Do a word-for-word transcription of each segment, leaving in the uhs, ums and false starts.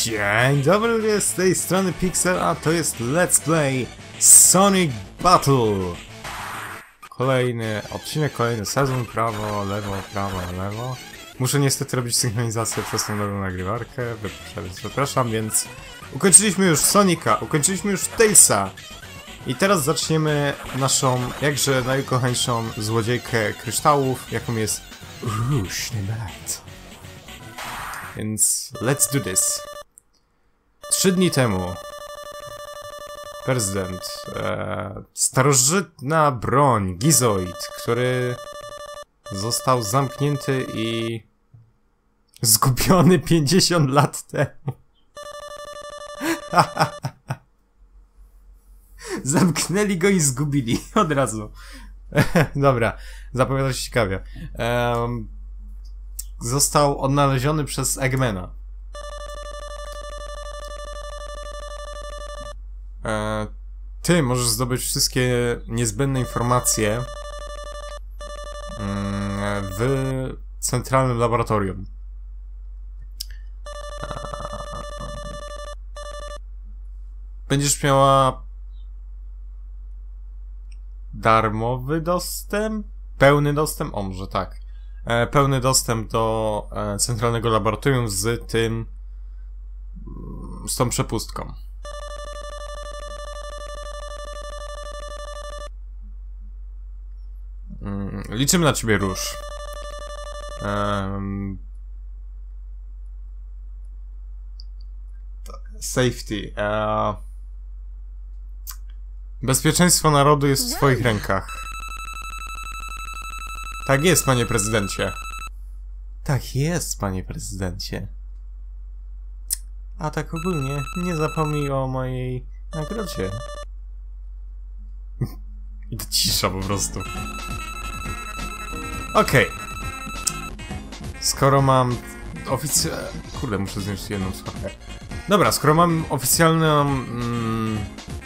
Dzień dobry, z tej strony Pixel, a to jest Let's Play Sonic Battle. Kolejny odcinek, kolejny sezon, prawo, lewo, prawo, lewo. Muszę niestety robić synchronizację przez tą nową nagrywarkę, przepraszam, więc ukończyliśmy już Sonika, ukończyliśmy już Tailsa. I teraz zaczniemy naszą, jakże najukochańszą złodziejkę kryształów, jaką jest Rouge Nebart. Więc let's do this. Trzy dni temu prezydent, e, starożytna broń, Gizoid, który został zamknięty i zgubiony pięćdziesiąt lat temu. Zamknęli go i zgubili od razu. Dobra, zapowiada się ciekawie. Um, został odnaleziony przez Eggmana. E, ty możesz zdobyć wszystkie niezbędne informacje mm, w centralnym laboratorium. E, będziesz miała darmowy dostęp? Pełny dostęp? O, może tak. E, pełny dostęp do e, centralnego laboratorium z tym... z tą przepustką. Mm, liczymy na ciebie, Rouge. Um, safety. E, bezpieczeństwo narodu jest w twoich rękach. Tak jest, panie prezydencie. Tak jest, panie prezydencie. A tak ogólnie, nie zapomnij o mojej nagrodzie. I to cisza po prostu. Okej. Okay. Skoro mam oficjalnie... Kurde, muszę znieść jedną słuchawkę. Dobra, skoro mam oficjalną... Mm...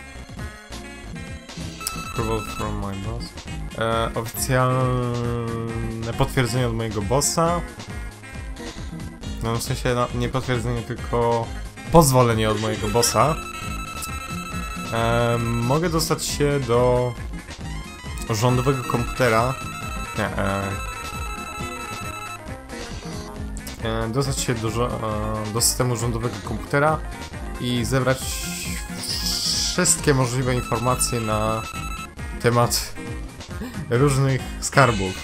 Approval from my boss. E, oficjalne potwierdzenie od mojego bossa. No w sensie, no, nie potwierdzenie, tylko pozwolenie od mojego bossa. E, mogę dostać się do rządowego komputera. Nie, e, e, dostać się do, e, do systemu rządowego komputera i zebrać wszystkie możliwe informacje na temat różnych skarbów.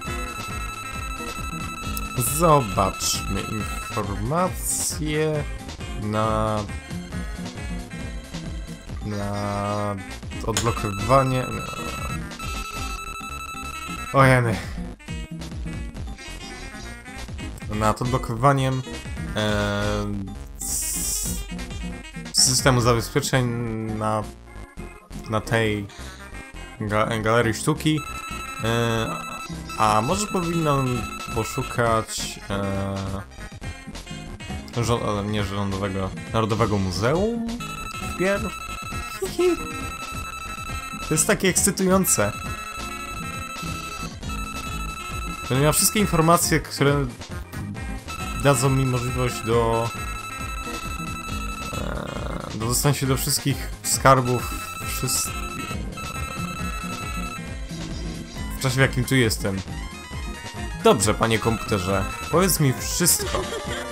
Zobaczmy informacje na na odblokowywanie. O jeny. Nad odblokowywaniem e, systemu zabezpieczeń na na tej ga galerii sztuki. E, a może powinnam poszukać e, żo nie rządowego, Narodowego Muzeum wpierw? To jest takie ekscytujące. Będę miał wszystkie informacje, które dadzą mi możliwość do e, do dostania się do wszystkich skarbów wszystkich, w czasie, w jakim tu jestem. Dobrze, panie komputerze, powiedz mi wszystko.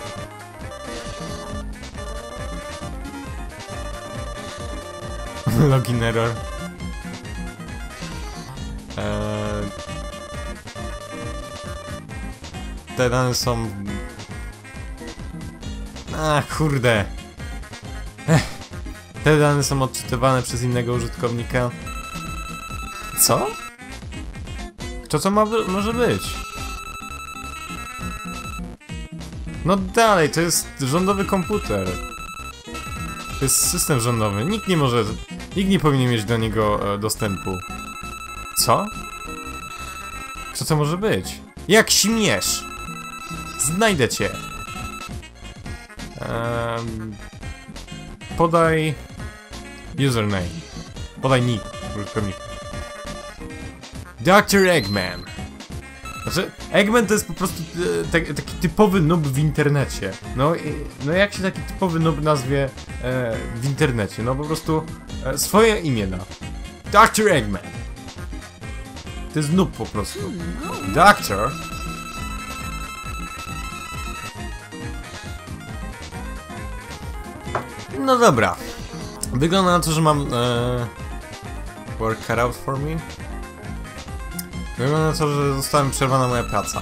Login error. Eee... Te dane są... A kurde. Ech. Te dane są odczytywane przez innego użytkownika. Co? Kto to ma może być? No dalej, to jest rządowy komputer. To jest system rządowy. Nikt nie może... Nikt nie powinien mieć do niego e, dostępu. Co? Kto to może być? Jak śmiesz? Znajdę cię. Um, podaj... username. Podaj nick. Użytkownik. doktor Eggman. Znaczy, Eggman to jest po prostu e, tak, taki typowy noob w internecie. No, i, no jak się taki typowy noob nazwie e, w internecie? No po prostu e, swoje imię da. doktor Eggman. To jest noob po prostu. Doktor? No dobra. Wygląda na to, że mam e, work cut out for me. Wygląda na to, że została przerwana moja praca.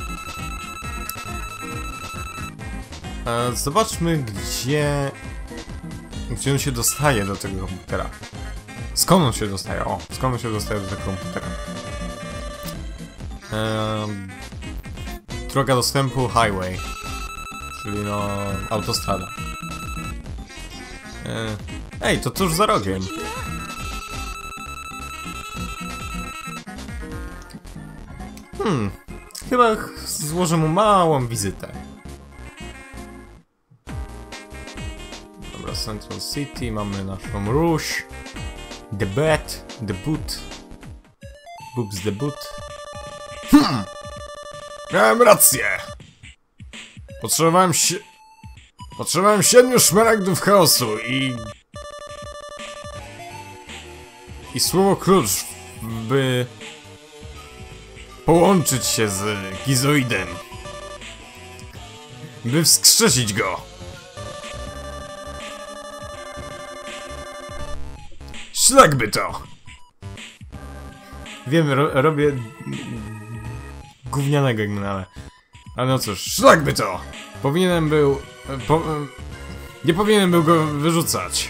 E, zobaczmy, gdzie... Gdzie on się dostaje do tego komputera. Skąd on się dostaje? O, skąd on się dostaje do tego komputera? E, droga dostępu highway. Czyli no... autostrada. E, ej, to tuż za rogiem. Hmm, chyba złożę mu małą wizytę. Dobra, Central City, mamy naszą Rouge. The Bat, The Boot. Boobs the Boot. Hmm! Miałem rację! Potrzebowałem się... Potrzebowałem siedmiu szmaragdów chaosu i... I słowo klucz, by... połączyć się z Gizoidem, by wskrzesić go. Szlak by to! Wiem, ro robię gównianego ale... Ale no cóż, szlak by to! Powinienem był... Po, nie powinienem był go wyrzucać.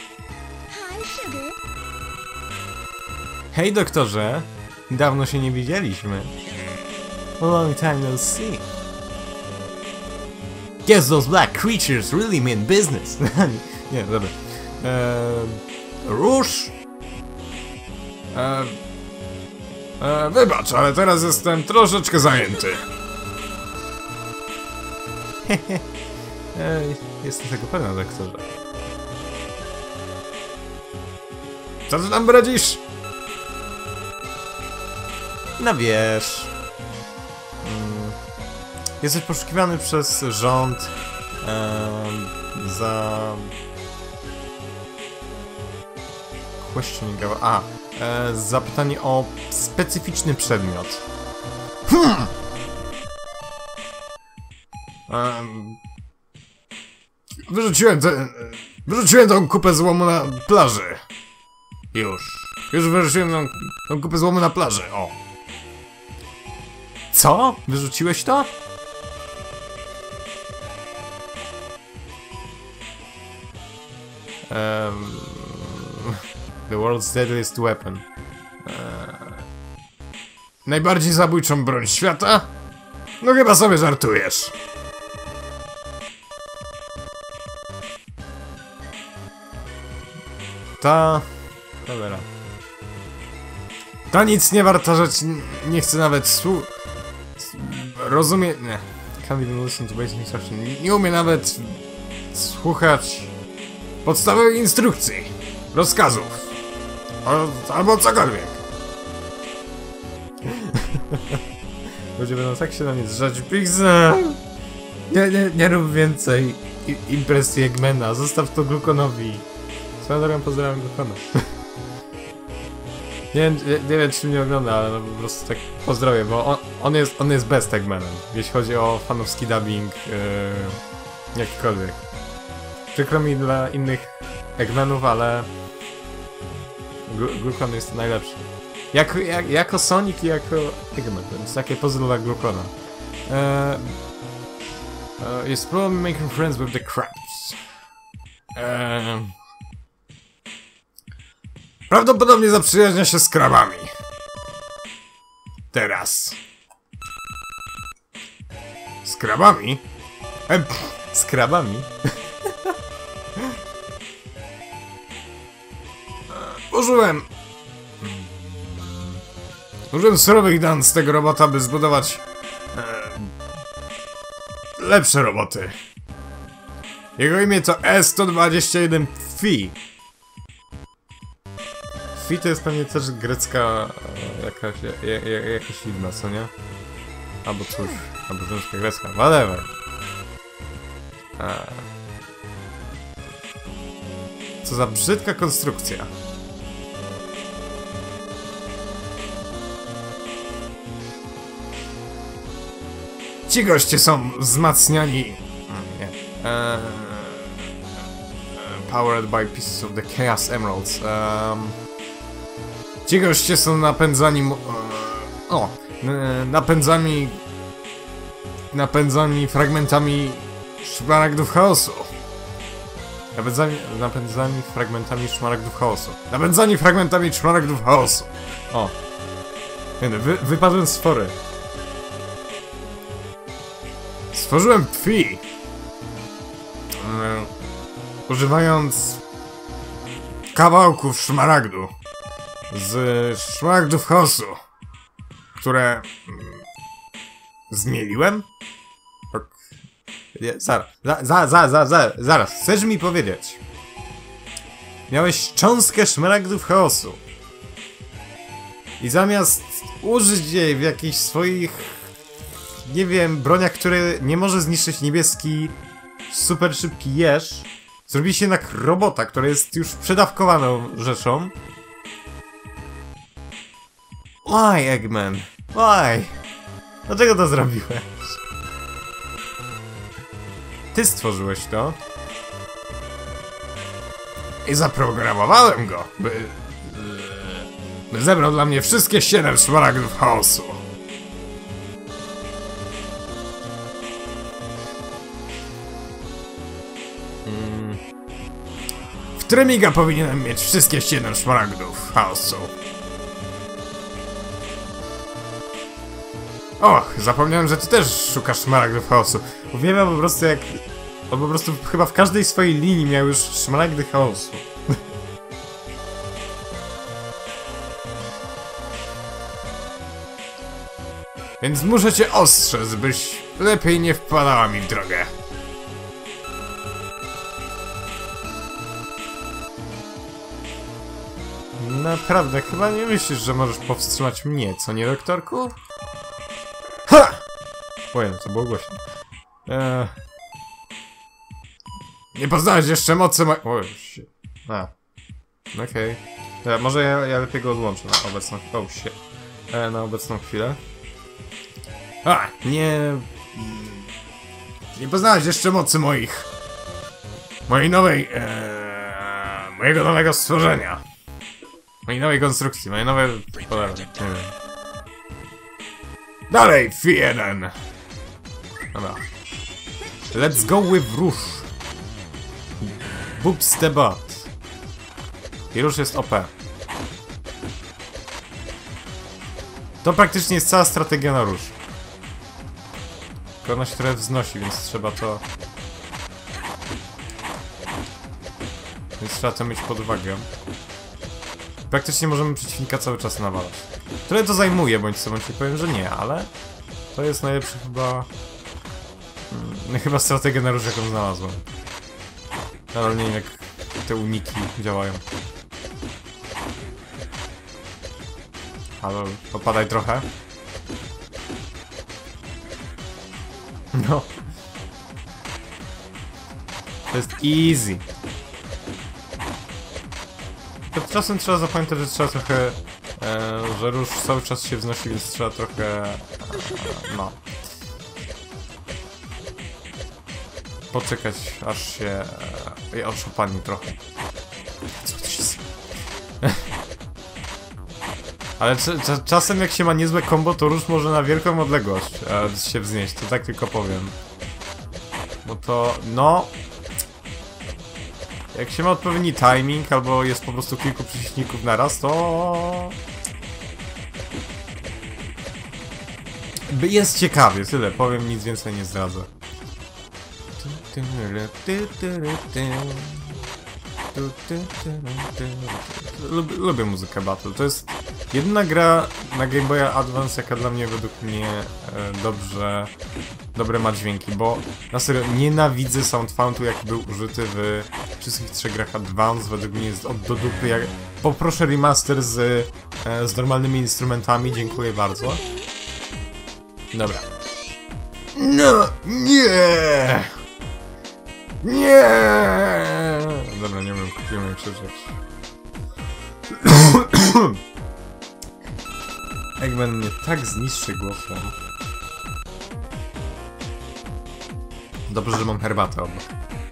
Hej doktorze! Dawno się nie widzieliśmy. Long time no see. Guess those black creatures really mean business. Nie, dobra. Eee, Rouge? Eee, eee, wybacz, ale teraz jestem troszeczkę zajęty. eee, jestem tego pewna, doktorze. Co ty tam radzisz? No wiesz... Mm, jesteś poszukiwany przez rząd um, za... Questioning... A, e, za pytanie o specyficzny przedmiot. Hmm! Um, wyrzuciłem tę... Wyrzuciłem tą kupę złomu na plaży. Już. Już wyrzuciłem tą, tą kupę złomu na plaży, o. Co? Wyrzuciłeś to? Um, the world's deadliest weapon. Uh, najbardziej zabójczą broń świata? No chyba sobie żartujesz. Ta... Dobra. Ta nic nie warta rzecz, nie chcę nawet słu... Rozumie... Nie. Can't even listen to basic instruction. Nie, nie umie nawet... słuchać... podstawowych instrukcji. Rozkazów. O, albo cokolwiek. Ludzie będą tak się na mnie zrzać. Pixel! Nie, nie, nie rób więcej I impresji Eggmana. Zostaw to Glukonowi. Swoją drogą pozdrawiam Glukona. Nie wiem, nie, nie wiem, czy mnie ogląda, ale no po prostu tak pozdrowię, bo on, on jest on jest best Eggmanem, jeśli chodzi o fanowski dubbing, yy, jakikolwiek. Przykro mi dla innych Eggmanów, ale Glukon jest najlepszy. Jako, jak, jako Sonic i jako Eggman, to jest takie pozdro dla Glukona. Uh, uh, jest problem making friends with the crabs. Uh, Prawdopodobnie zaprzyjaźnia się z krabami. Teraz. Z krabami? E, z krabami? Użyłem... Użyłem surowych dan z tego robota, by zbudować... E, lepsze roboty. Jego imię to E sto dwadzieścia jeden Phi. Phi to jest pewnie też grecka... jakaś, jakaś liczba, co nie? Albo cóż, albo rzymska grecka, whatever. Eee. Co za brzydka konstrukcja. Ci goście są wzmacniani. Nie. Eee. Powered by pieces of the Chaos Emeralds. Um, ci goście są napędzani... O! Napędzami... Napędzani fragmentami szmaragdów chaosu. Napędzani, napędzani fragmentami szmaragdów chaosu. Napędzani fragmentami szmaragdów chaosu. O! Wy, wypadłem z fory. Stworzyłem pfi. Um, używając kawałków szmaragdu z szmaragdów chaosu, które zmieliłem? Nie, zaraz, za, za, za, za, za, zaraz, chcesz mi powiedzieć? Miałeś cząstkę szmaragdów chaosu i zamiast użyć jej w jakichś swoich, nie wiem, broniach, które nie może zniszczyć niebieski super szybki jeż, zrobiliście jednak robota, która jest już przedawkowaną rzeczą. Why, Eggman? Why? Dlaczego to zrobiłeś? Ty stworzyłeś to. I zaprogramowałem go, by... by zebrał dla mnie wszystkie siedem szmaragdów chaosu. Mm. W Tremiga powinienem mieć wszystkie siedem szmaragdów chaosu. Och, zapomniałem, że ty też szukasz szmaragdów chaosu. Uwielbiam po prostu jak... On po prostu chyba w każdej swojej linii miał już szmaragdy chaosu. Więc muszę cię ostrzec, byś lepiej nie wpadała mi w drogę. Naprawdę, chyba nie myślisz, że możesz powstrzymać mnie, co nie, doktorku? Ha! Ojej, to było głośno. Eee... Nie poznałeś jeszcze mocy mojej... O, shit. A. Okej. Okay. Może ja, ja lepiej go odłączę na obecną... Oh, shit. E, na obecną chwilę. A! Nie... Nie poznałeś jeszcze mocy moich... Mojej nowej... Eee... Mojego nowego stworzenia. Mojej nowej konstrukcji, moje nowe... Cholera, nie wiem. Dalej, F jeden! Dobra. Let's go with Róż. Boops the butt. I Róż jest O P. To praktycznie jest cała strategia na Róż. Tylko ona się trochę wznosi, więc trzeba to... Więc trzeba to mieć pod uwagę. Praktycznie możemy przeciwnika cały czas nawalać. Tyle to zajmuje, bądź co, bądź ci powiem, że nie, ale... To jest najlepsza chyba... Hmm, chyba strategia na Róż, jaką znalazłem. Ale nie wiem, jak te uniki działają. Ale opadaj trochę. No. To jest easy. To czasem trzeba zapamiętać, że trzeba trochę... E, że Róż cały czas się wznosi, więc trzeba trochę... E, no. Poczekać, aż się... E, aż opadnie trochę. Co to się... Ale czasem jak się ma niezłe combo, to Róż może na wielką odległość e, się wznieść, to tak tylko powiem. Bo to... no... Jak się ma odpowiedni timing, albo jest po prostu kilku przeciwników naraz, to... Jest ciekawie, tyle, powiem, nic więcej nie zdradzę. Lubię, lubię muzykę Battle, to jest jedyna gra na Game Boya Advance, jaka dla mnie według mnie e, dobrze, dobre ma dźwięki, bo na serio nienawidzę soundfoundu, jaki był użyty w wszystkich trzech grach Advance, według mnie jest od do dupy. Jak... Poproszę remaster z, e, z normalnymi instrumentami, dziękuję bardzo. Dobra. No, nie! Nie! Dobra, nie wiem, kupiłem krzyczeć. Eggman mnie tak zniszczy głosem. Dobrze, że mam herbatę obok.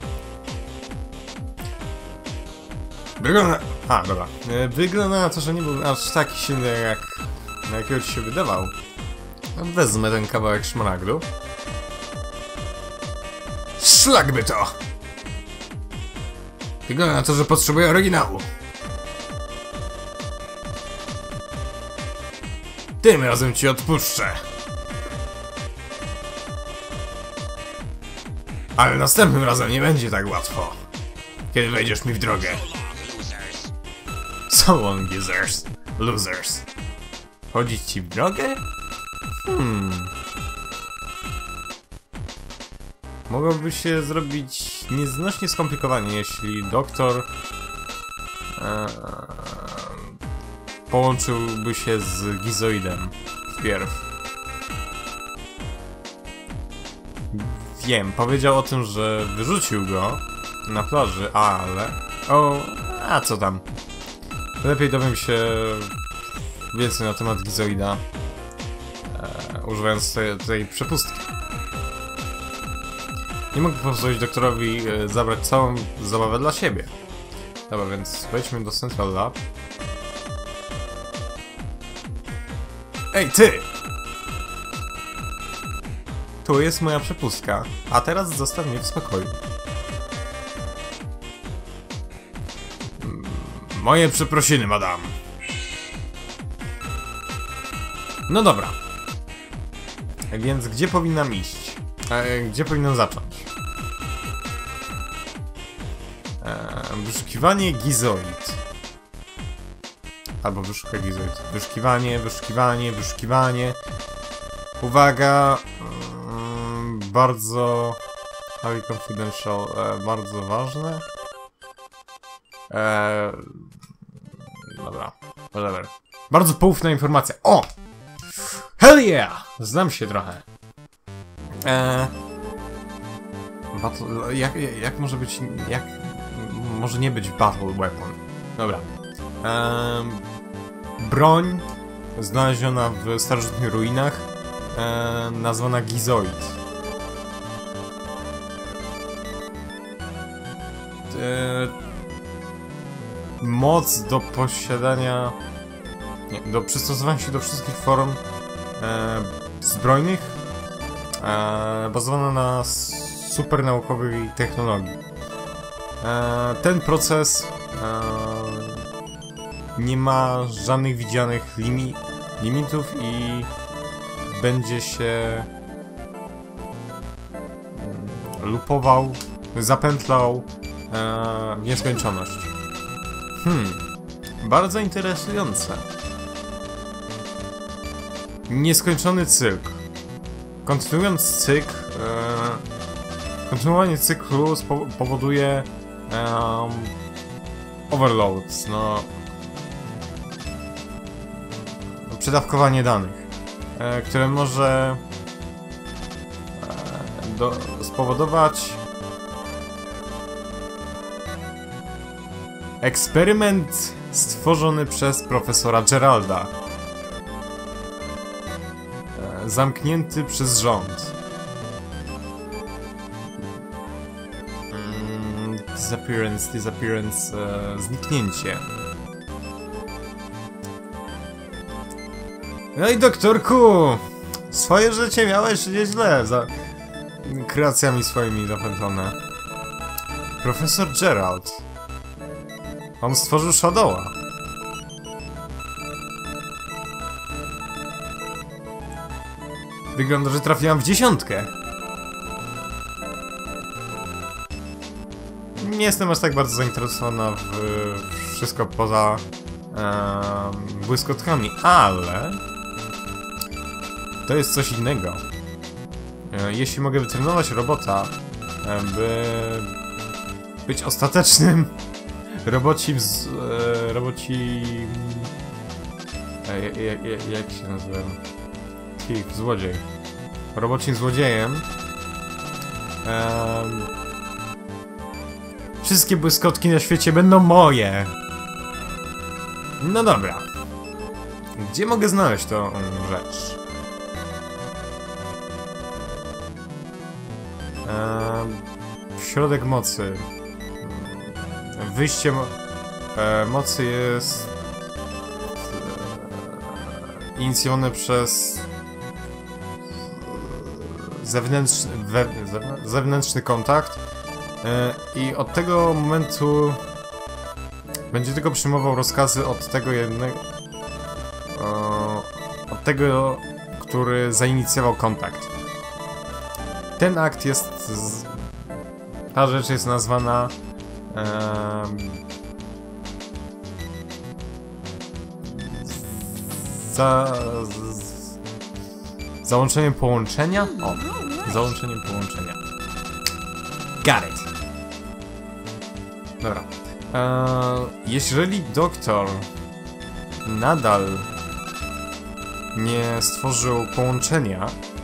Wygląda... A, dobra. Wygląda na to, że nie był aż taki silny, jak na jakiego ci się wydawał. Wezmę ten kawałek szmaragdu. Szlak by to! Wygląda na to, że potrzebuję oryginału. Tym razem ci odpuszczę. Ale następnym razem nie będzie tak łatwo, kiedy wejdziesz mi w drogę. So long, users. Losers. Chodzić ci w drogę? Hmm... Mogłoby się zrobić nieznośnie skomplikowanie, jeśli doktor e, połączyłby się z Gizoidem wpierw. Wiem, powiedział o tym, że wyrzucił go na plaży, ale... O, a co tam? Lepiej dowiem się więcej na temat Gizoida, e, używając tej, tej przepustki. Nie mogę pozwolić doktorowi e, zabrać całą zabawę dla siebie. Dobra, więc wejdźmy do Central Lab. Ej, ty! Tu jest moja przepustka, a teraz zostaw mnie w spokoju. Moje przeprosiny, madam. No dobra. Więc gdzie powinnam iść? E, gdzie powinnam zacząć? E, wyszukiwanie Gizoid. Albo wyszukaj Gizoid. Wyszukiwanie, wyszukiwanie, wyszukiwanie. Uwaga! Mm, bardzo... Highly confidential. E, bardzo ważne. E, dobra. Whatever. Bardzo poufna informacja. O! Hell yeah! Znam się trochę. Eee, battle, jak, jak może być, jak może nie być battle weapon? Dobra. Eee, broń znaleziona w starożytnych ruinach, eee, nazwana Gizoid. Eee, moc do posiadania, nie, do przystosowania się do wszystkich form eee, zbrojnych. E, bazowana na supernaukowej technologii. E, ten proces e, nie ma żadnych widzianych limi limitów i będzie się lupował, zapętlał e, w nieskończoność. Hmm, bardzo interesujące. Nieskończony cykl. Kontynuując cykl, e, kontynuowanie cyklu powoduje e, overload, no, przedawkowanie danych, e, które może e, do, spowodować eksperyment stworzony przez profesora Geralda. Zamknięty przez rząd. Mm, disappearance, disappearance, e, zniknięcie. No i doktorku! Swoje życie miałeś nieźle, za kreacjami swoimi zapętlone. Profesor Gerald. On stworzył Shadowa. Wygląda, że trafiłam w dziesiątkę. Nie jestem aż tak bardzo zainteresowana w wszystko poza e, błyskotkami, ale to jest coś innego. E, jeśli mogę wytrenować robota, e, by być ostatecznym robocim z, e, robocim... E, jak, jak, jak się nazywa? Thief, złodziej. robocim złodziejem. Ehm, wszystkie błyskotki na świecie będą moje. No dobra. Gdzie mogę znaleźć tą rzecz? Ehm, środek mocy. Wyjście mo e, mocy jest e, inicjowane przez zewnętrzny, we, zewnętrzny kontakt e, i od tego momentu będzie tylko przyjmował rozkazy od tego jednego e, od tego, który zainicjował kontakt. Ten akt jest z, ta rzecz jest nazwana Um, za, z, załączeniem połączenia? O, załączeniem połączenia. Got it! Dobra. Eee, jeżeli doktor nadal nie stworzył połączenia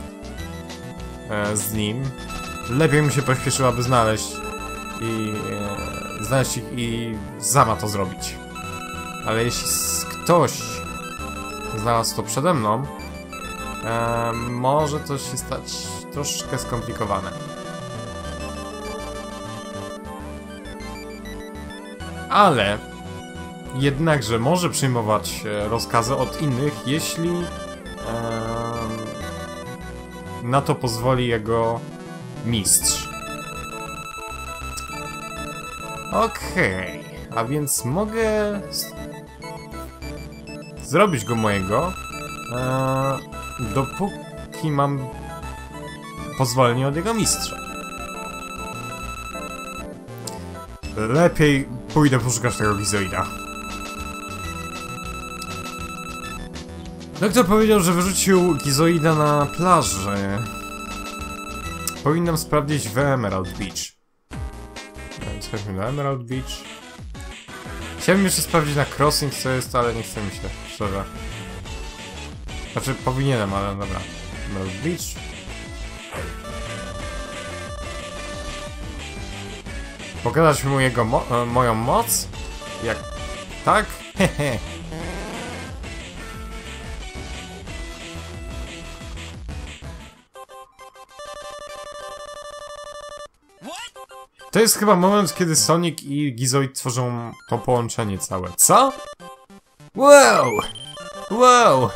e, z nim, lepiej mu się pośpieszyło, aby znaleźć i e, znaleźć ich i sama to zrobić. Ale jeśli ktoś znalazł to przede mną, e, może to się stać troszkę skomplikowane. Ale jednakże może przyjmować rozkazy od innych, jeśli e, na to pozwoli jego mistrz. Okej, okay. A więc mogę zrobić go mojego, e, dopóki mam pozwolenie od jego mistrza. Lepiej pójdę poszukać tego gizoida. Doktor powiedział, że wyrzucił gizoida na plaży. Powinnam sprawdzić w Emerald Beach. Więc chodźmy do Emerald Beach. Chciałbym jeszcze sprawdzić na Crossing, co jest, ale nie chce mi się, szczerze. Znaczy, powinienem, ale dobra. Emerald Beach. Pokazać mu jego mo e, moją moc? Jak... tak? Hehe. To jest chyba moment, kiedy Sonic i Gizoid tworzą to połączenie całe. Co? Wow! Wow!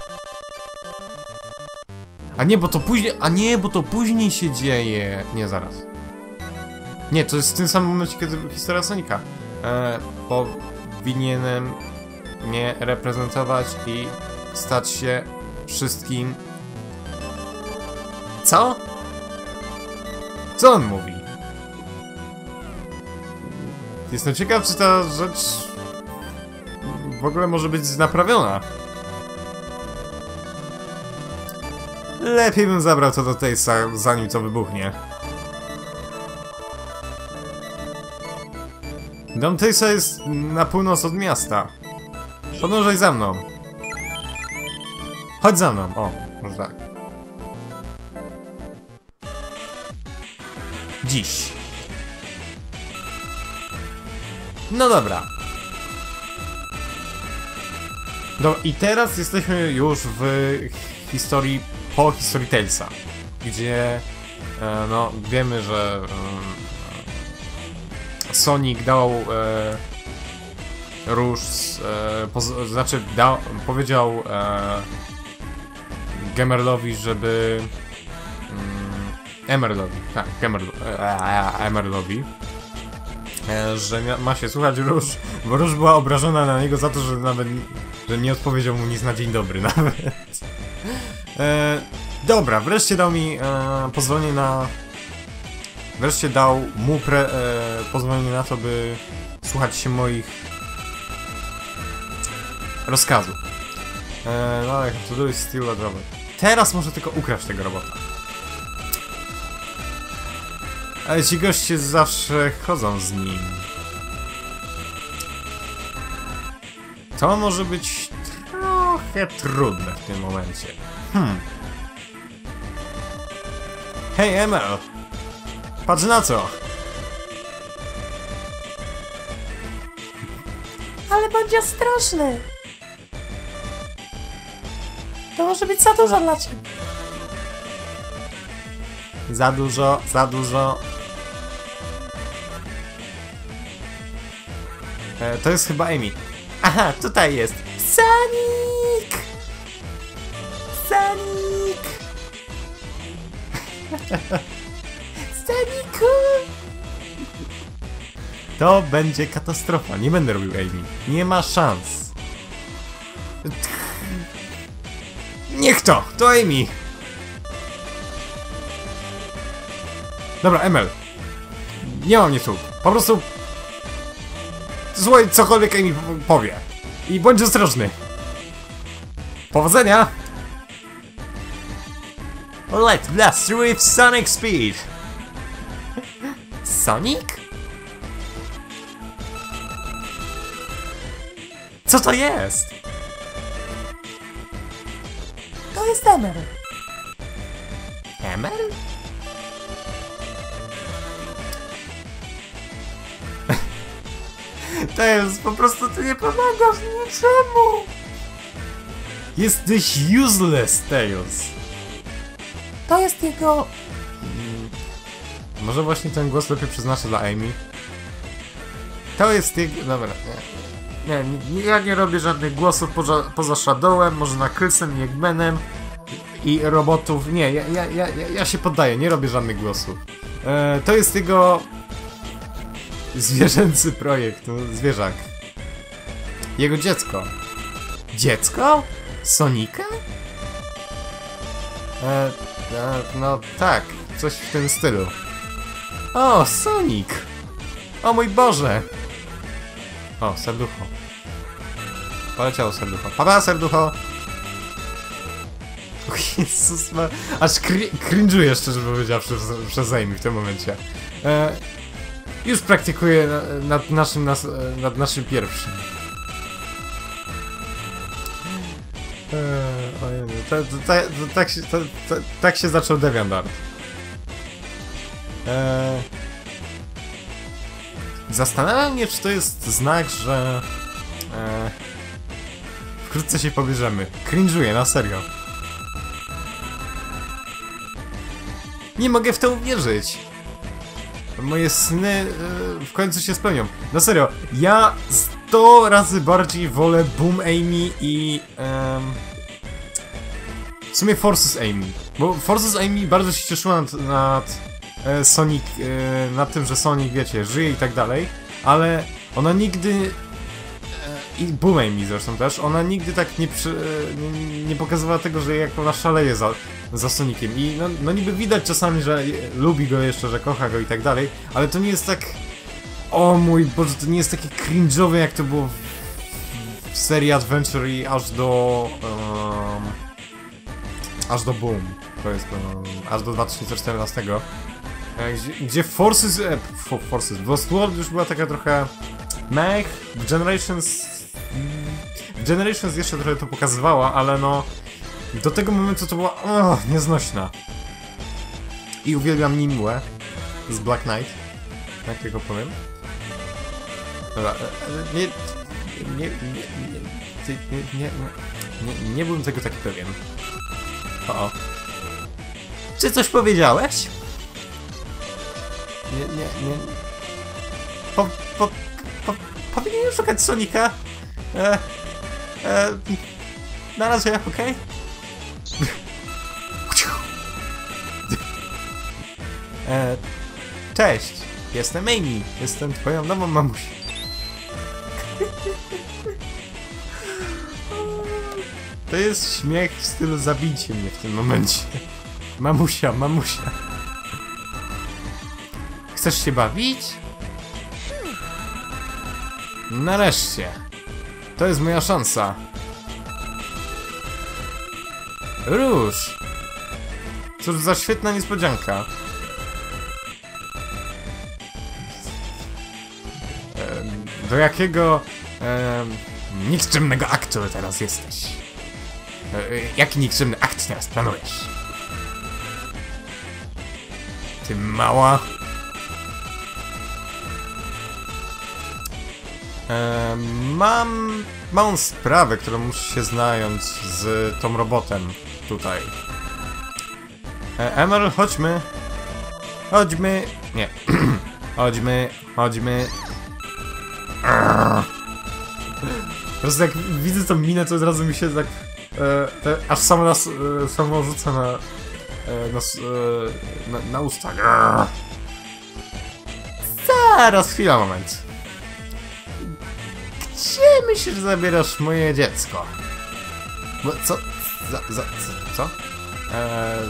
A nie, bo to później... A nie, bo to później się dzieje. Nie, zaraz. Nie, to jest w tym samym momencie, kiedy historia Sonika. E, powinienem mnie reprezentować i stać się wszystkim... Co? Co on mówi? Jestem ciekaw, czy ta rzecz w ogóle może być naprawiona. Lepiej bym zabrał to do Tailsa, zanim to wybuchnie. Dom Tailsa jest na północ od miasta. Podążaj za mną. Chodź za mną. O, może tak. Dziś. No dobra. No i teraz jesteśmy już w historii, po historii Tailsa, gdzie e, no wiemy, że e, Sonic dał e, róż, e, poz, znaczy dał, powiedział e, Gemerlowi, żeby mm, Emeraldowi, tak, Gemerl, e, Emeraldowi, że ma się słuchać Róż, bo Róż była obrażona na niego za to, że nawet że nie odpowiedział mu nic na dzień dobry nawet. E, dobra, wreszcie dał mi e, pozwolenie na... Wreszcie dał mu pre, e, pozwolenie na to, by słuchać się moich rozkazów. E, no ale to do is still a robot. Teraz może tylko ukraść tego robota. Ale ci goście zawsze chodzą z nim. To może być trochę trudne w tym momencie. Hmm. Hej, Emel! Patrz na co! Ale bądź ostrożny! To może być za dużo dla ciebie. Za dużo, za dużo. E, to jest chyba Amy. Aha, tutaj jest. Sonic! Sonic! Sonicu! To będzie katastrofa. Nie będę robił Amy. Nie ma szans. Niech to! To Amy! Dobra, Emel. Nie mam nic słów. Po prostu... Słuchaj, cokolwiek Amy powie. I bądź ostrożny. Powodzenia! Let's blast with Sonic Speed! Sonic? Co to jest? To jest Emel. Emel? To jest po prostu, ty nie pomagasz niczemu! Jesteś useless, Tails! To jest jego... Może właśnie ten głos lepiej przeznaczę dla Amy? To jest jego... Dobra, nie. Nie, nie, ja nie robię żadnych głosów poza, poza Shadowem, może na Krysem i Eggmanem i robotów. Nie, ja, ja, ja, ja się poddaję, nie robię żadnych głosów. E, to jest jego... zwierzęcy projekt, no, zwierzak. Jego dziecko. Dziecko? Sonika? E, e, no tak, coś w tym stylu. O, Sonic! O mój Boże! O, serducho. Poleciało serducho. Papa, serducho! O Jezus, ma... aż cringe'uję, szczerze powiedziawszy, przez, przez Amy w tym momencie. E, już praktykuję nad naszym, nas, nad naszym pierwszym. Eee, ojej, to, to, to, to, tak, się, to, to, tak się zaczął DeviantArt. Eee, zastanawiam się, czy to jest znak, że eee, wkrótce się pobierzemy. Cringe'uję, na serio. Nie mogę w to uwierzyć. Moje sny eee, w końcu się spełnią. Na serio, ja sto razy bardziej wolę Boom Amy i... Eee, w sumie Forces Amy. Bo Forces Amy bardzo się cieszyła nad, nad e, Sonic, e, nad tym, że Sonic, wiecie, żyje i tak dalej, ale ona nigdy... E, i Boom Amy zresztą też, ona nigdy tak nie, przy, e, nie, nie pokazywała tego, że jak ona szaleje za, za Soniciem. I no, no niby widać czasami, że lubi go jeszcze, że kocha go i tak dalej, ale to nie jest tak... O mój Boże, to nie jest takie cringe'owe, jak to było w, w serii Adventure i aż do... Um, aż do Boom, to jest um, aż do dwa tysiące czternastego, gdzie, gdzie Forces... E, Forces, Lost World już była taka trochę... mech, w Generations... w Generations jeszcze trochę to pokazywała, ale no... do tego momentu to była oh, nieznośna. I uwielbiam Nimue z Black Knight, jak tylko powiem. Dobra, nie... nie... nie... nie... nie... nie... nie, nie byłem tego taki pewien. O, o. Czy coś powiedziałeś? Nie, nie, nie... Po, po, po, powinienem szukać Sonika. E, e, na razie, okej? e, cześć, jestem Amy, jestem twoją nową mamusią. To jest śmiech w stylu zabijcie mnie w tym momencie. Mamusia, mamusia. Chcesz się bawić? Nareszcie. To jest moja szansa. Róż. Cóż za świetna niespodzianka. Do jakiego e, nikczemnego aktu teraz jesteś? E, jaki nikczemny akt teraz planujesz? Ty mała. E, mam małą sprawę, którą muszę się znająć z tą robotem tutaj. E, Emerald, chodźmy. Chodźmy. Nie. Chodźmy, chodźmy. Po prostu jak widzę tą minę, to od razu mi się tak... E, te, aż samo nas e, samo rzuca na... E, nas, e, na, na usta. Zaraz, chwila, moment. Gdzie myślisz, że zabierasz moje dziecko? Bo co? Za, za, co? co? E,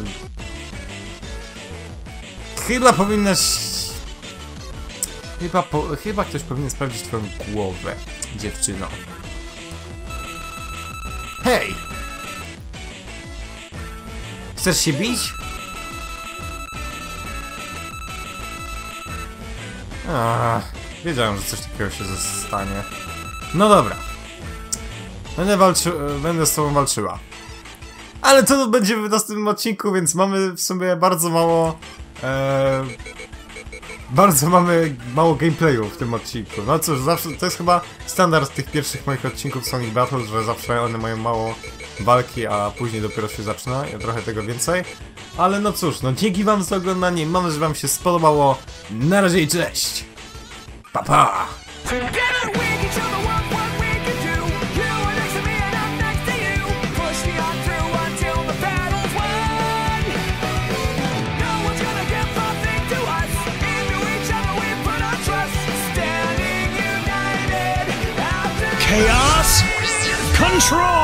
chyba powinnaś... Chyba, po, chyba ktoś powinien sprawdzić twoją głowę, dziewczyno. Hej! Chcesz się bić? Ach, wiedziałem, że coś takiego się stanie. No dobra. Będę walczy... Będę z tobą walczyła. Ale to będzie w następnym odcinku, więc mamy w sumie bardzo mało... E, Bardzo mamy mało gameplayu w tym odcinku. No cóż, zawsze, to jest chyba standard tych pierwszych moich odcinków Sonic Battle, że zawsze one mają mało walki, a później dopiero się zaczyna, ja trochę tego więcej. Ale no cóż, no dzięki wam za oglądanie, mam nadzieję, że wam się spodobało. Na razie i cześć! Pa pa! Chaos Control!